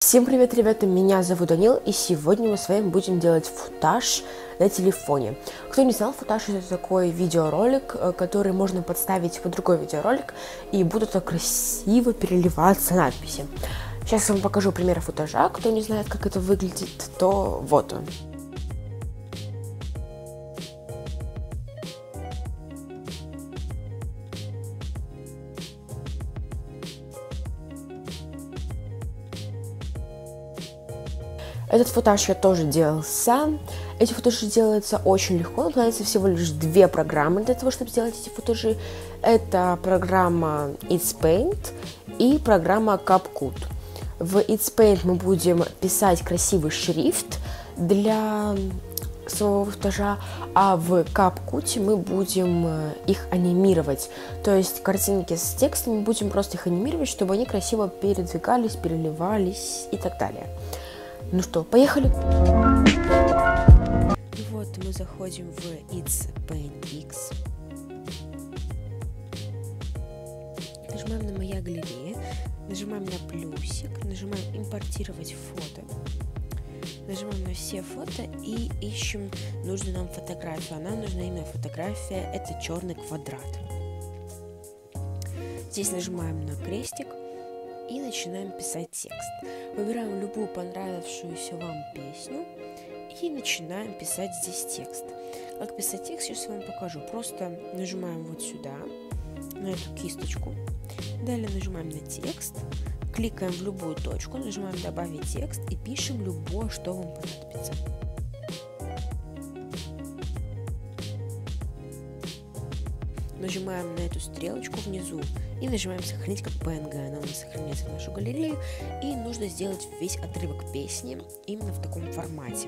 Всем привет, ребята, меня зовут Данил, и сегодня мы с вами будем делать футаж на телефоне. Кто не знал, футаж — это такой видеоролик, который можно подставить под другой видеоролик, и будут так красиво переливаться надписи. Сейчас я вам покажу пример футажа. Кто не знает, как это выглядит, то вот он. Этот футаж я тоже делал сам. Эти футажи делаются очень легко. Понадобится всего лишь две программы для того, чтобы сделать эти футажи. Это программа It's Paint и программа CapCut. В It's Paint мы будем писать красивый шрифт для своего футажа, а в CapCut мы будем их анимировать. То есть картинки с текстом мы будем просто их анимировать, чтобы они красиво передвигались, переливались и так далее. Ну что, поехали! И вот мы заходим в It's Paint X. Нажимаем на «Моя галерея», нажимаем на плюсик, нажимаем «Импортировать фото». Нажимаем на все фото и ищем нужную нам фотографию. А нам нужна именно фотография, это черный квадрат. Здесь нажимаем на крестик и начинаем писать текст. Выбираем любую понравившуюся вам песню и начинаем писать здесь текст. Как писать текст, сейчас я вам покажу. Просто нажимаем вот сюда, на эту кисточку. Далее нажимаем на текст, кликаем в любую точку, нажимаем «Добавить текст» и пишем любое, что вам понадобится. Нажимаем на эту стрелочку внизу и нажимаем «Сохранить как PNG». Она у нас сохраняется в нашу галерею, и нужно сделать весь отрывок песни именно в таком формате.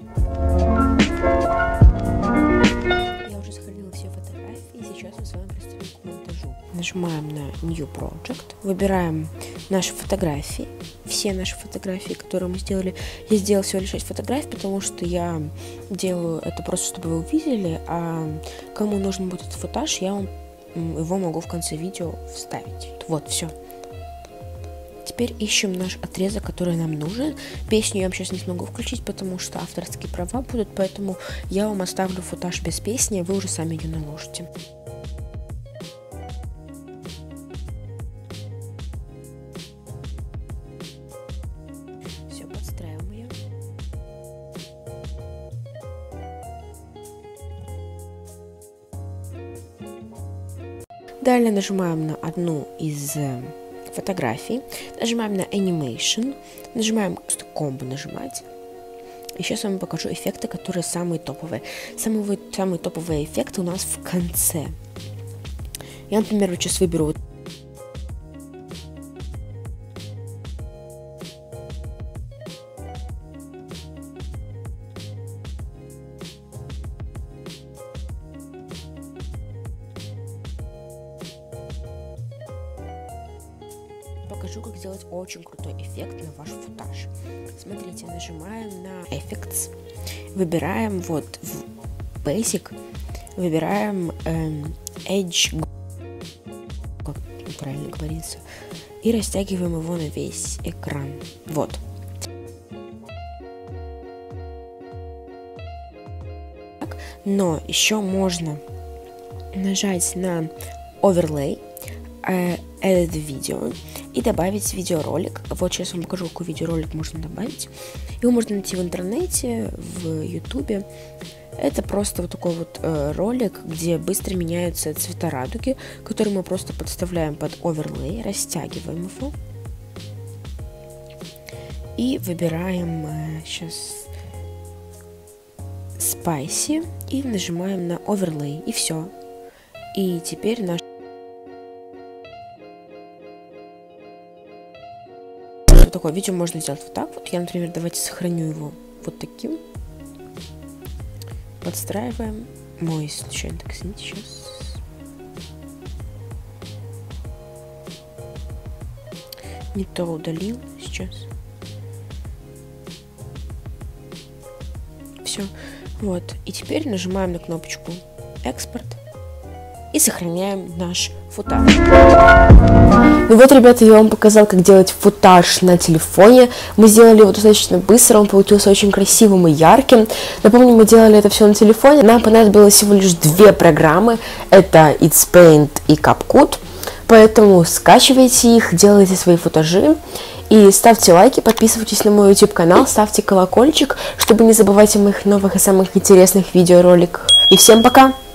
Я уже сохранила все фотографии, и сейчас мы с вами приступим к монтажу. Нажимаем на New Project, выбираем наши фотографии, все наши фотографии, которые мы сделали. Я сделала всего лишь 6 фотографий, потому что я делаю это просто, чтобы вы увидели, а кому нужен будет этот футаж, я вам его могу в конце видео вставить. Вот, все. Теперь ищем наш отрезок, который нам нужен. Песню я вам сейчас не смогу включить, потому что авторские права будут, поэтому я вам оставлю футаж без песни, а вы уже сами ее наложите. Все, подстраиваем ее. Далее нажимаем на одну из фотографий, нажимаем на Animation, нажимаем комбо нажимать. И сейчас я вам покажу эффекты, которые самые топовые. Самые топовые эффекты у нас в конце. Я, например, вот сейчас выберу вот покажу, как сделать очень крутой эффект на ваш футаж. Смотрите, нажимаем на Effects, выбираем вот в Basic, выбираем Edge, как правильно говорится, и растягиваем его на весь экран. Вот. Но еще можно нажать на Overlay, Edit Video и добавить видеоролик. Вот сейчас вам покажу, какой видеоролик можно добавить. Его можно найти в интернете, в ютубе. Это просто вот такой вот ролик, где быстро меняются цвета радуги, которые мы просто подставляем под оверлей, растягиваем его. И выбираем сейчас Spicy и нажимаем на оверлей, и все. И теперь наш такое видео можно сделать вот так вот. Я, например, давайте сохраню его вот таким. Подстраиваем. Мой случайно, так, извините, сейчас. Не то удалил сейчас. Все. Вот. И теперь нажимаем на кнопочку «Экспорт» и сохраняем наш футаж. Ну вот, ребята, я вам показал, как делать футаж на телефоне. Мы сделали его достаточно быстро, он получился очень красивым и ярким. Напомню, мы делали это все на телефоне. Нам понадобилось всего лишь 2 программы. Это It's Paint и CapCut. Поэтому скачивайте их, делайте свои футажи. И ставьте лайки, подписывайтесь на мой YouTube канал, ставьте колокольчик, чтобы не забывать о моих новых и самых интересных видеороликах. И всем пока!